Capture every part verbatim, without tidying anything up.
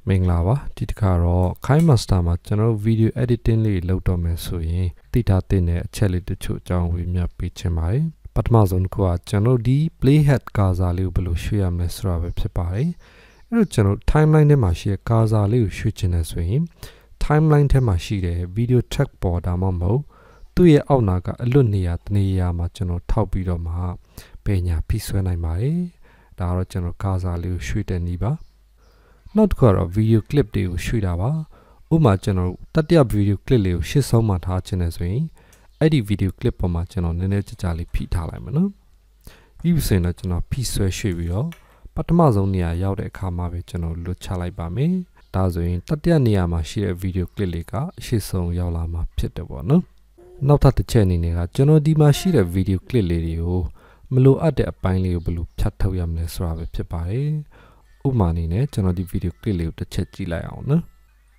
မင်္ဂလာပါဒီတစ်ခါတော့ Kinemaster မှာကျွန်တော် video editing လေးလုပ်တော့မယ်ဆိုရင်သိထားတဲ့အချက်လေးတချို့အကြောင်းဝေမျှပေးချင်ပါတယ်ပထမဆုံးကကျွန်တော်ဒီ playhead ကာစာလေးကိုဘယ်လိုရွှေ့ရမလဲဆိုတာပဲဖြစ်ပါတယ်အဲ့တော့ကျွန်တော် timeline ထဲမှာရှိတဲ့ကာစာလေးကိုရွှေ့ချင်တယ်ဆိုရင် timeline ထဲမှာရှိတဲ့ video track ပေါ်ဒါမှမဟုတ်သူ့ရဲ့အောက်နာကအလွတ်နေရာတနေရာမှာကျွန်တော်ထောက်ပြီးတော့မှပညာဖိဆွဲနိုင်ပါတယ်ဒါကတော့ကျွန်တော်ကာစာလေးကိုရွှေ့တဲ့နည်းပါနောက်တစ်ခါတော့ video clip တွေကိုရွှေ့တာပါဥပမာကျွန်တော်တတိယ video clip လေးကိုရှေ့ဆုံးမှာထားခြင်းနဲ့ဆိုရင်အဲ့ဒီ video clip ပေါ်မှာကျွန်တော်နည်းနည်းကြာကြာလေးဖိထားလိုက်မယ်နော်ပြီးပြီဆိုရင်တော့ကျွန်တော်ဖိဆွဲရွှေ့ပြီးတော့ပထမဆုံးနေရာရောက်တဲ့အခါမှာပဲကျွန်တော်လွတ်ချလိုက်ပါမယ်ဒါဆိုရင်တတိယနေရာမှာရှိတဲ့ video clip လေးကရှေ့ဆုံးရောက်လာမှာဖြစ်တယ်ပေါ့နော်နောက်ထပ်တစ်ချက်အနေနဲ့ကကျွန်တော်ဒီမှာရှိတဲ့ video clip လေးတွေကိုမလိုအပ်တဲ့အပိုင်းလေးကိုဘယ်လိုဖြတ်ထုတ်ရမလဲဆိုတာပဲဖြစ်ပါတယ်ဥပမာအနေနဲ့ကျွန်တော်ဒီ video clip လေးကိုတစ်ချက်ကြည့်လိုက်အောင်နော်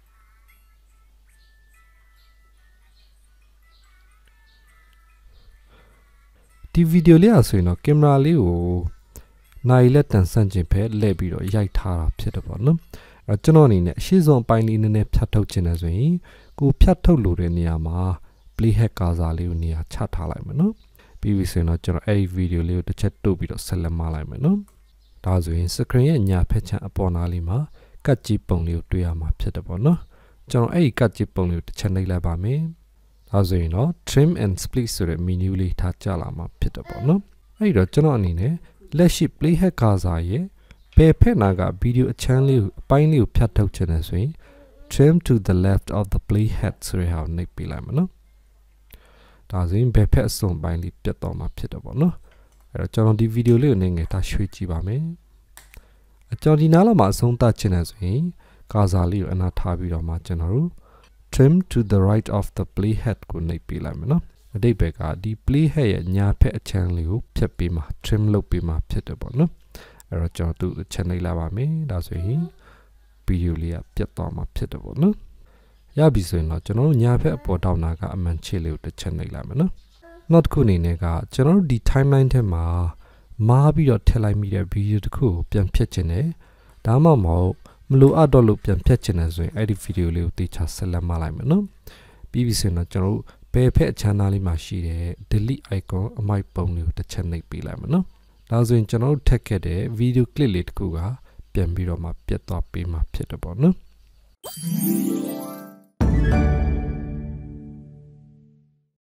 ဒီ video လေးอ่ะဆိုရင်တော့ကင်မရာလေးကိုနိုင်လက်တန်ဆန့်ကျင်ဖက်လှည့်ပြီးတော့ရိုက်ထားတာဖြစ်တယ်ပေါ့နော်အဲကျွန်တော်အနေနဲ့အရှိဆုံးအပိုင်းလေးနည်းနည်းဖြတ်ထုတ်ခြင်းနဲ့ဆိုရင်ကိုဖြတ်ထုတ်လို့တဲ့နေရာမှာ playhead ကာစာလေးကိုနေရာချထားလိုက်မယ်နော်ပြီးပြီဆိုရင်တော့ကျွန်တော်အဲ့ဒီ video လေးကိုတစ်ချက်တုပ်ပြီးတော့ဆက်လက်မလိုက်မယ်နော်ဒါဆိုရင် screen ရဲ့ညာဖက်ချမ်းအပေါ်နားလေးမှာကတ်ကြီးပုံလေးကိုတွေ့ရမှာဖြစ်တယ်ပေါ့နော်ကျွန်တော်အဲ့ဒီကတ်ကြီးပုံလေးကိုတစ်ချက်နှိပ်လိုက်ပါမယ်ဒါဆိုရင်တော့ trim and split ဆိုတဲ့ menu လေးထားကြလာမှာဖြစ်တယ်ပေါ့နော်အဲ့တော့ကျွန်တော်အနေနဲ့လက်ရှိ playhead ကာစာရဲ့ဘယ်ဖက်နာက video အချမ်းလေးကိုအပိုင်းလေးကိုဖြတ်ထုတ်ချင်တယ်ဆိုရင် trim to the left of the playhead ဆိုတဲ့ဟာကိုနှိပ်ပေးလိုက်မယ်နော်ဒါဆိုရင်ဘယ်ဖက်အစုံပိုင်းလေးပြတ်တော့မှာဖြစ်တယ်ပေါ့နော်အဲ့တော့ကျွန်တော်ဒီ video လေးကိုနေငယ်ထားရွှေ့ကြည့်ပါမယ်အကြောင်းဒီနားလောက်မှာအဆုံးသတ်ချင်တယ်ဆိုရင်ကာစာလေးကိုအနာထားပြီးတော့မှကျွန်တော်တို့ trim to the right of the playhead ကိုနှိပ်ပေးလိုက်မယ်နော်အတိတ်ဘက်ကဒီ playhead ရဲ့ညာဖက်အချမ်းလေးကိုဖြတ်ပေးမှာ trim လုပ်ပေးမှာဖြစ်တယ်ပေါ့နော်အဲ့တော့ကျွန်တော်သူ့ချက်နှိပ်လိုက်ပါမယ်ဒါဆိုရင် video လေးကပြတ်သွားမှာဖြစ်တယ်ပေါ့နော်ရပြီဆိုရင်တော့ကျွန်တော်တို့ညာဖက်အပေါ်တောင်းတာကအမှန်ချစ်လေးကိုတစ်ချက်နှိပ်လိုက်မယ်နော်နောက်တစ်ခုအနေနဲ့ကကျွန်တော်တို့ဒီ timeline ထဲမှာမားပြီးတော့ထည့်လိုက်မိတဲ့ video တစ်ခုကိုပြန်ဖြတ်ခြင်းနဲ့ဒါမှမဟုတ်မလိုအပ်တော့လို့ပြန်ဖြတ်ခြင်းနဲ့ဆိုရင်အဲ့ဒီ video လေးကိုတေချာဆက်လက်မလိုက်မယ်နော်ပြီးပြီဆိုရင်တော့ကျွန်တော်တို့ဘယ်ဖက်အချမ်းသားလေးမှာရှိတဲ့ delete icon အမိုက်ပုံလေးကိုတစ်ချက်နှိပ်ပေးလိုက်မယ်နော်ဒါဆိုရင်ကျွန်တော်တို့ထည့်ခဲ့တဲ့ video clip လေးတစ်ခုကပြန်ပြီးတော့မှပြတ်သွားပေးမှာဖြစ်တယ်ပေါ့နော်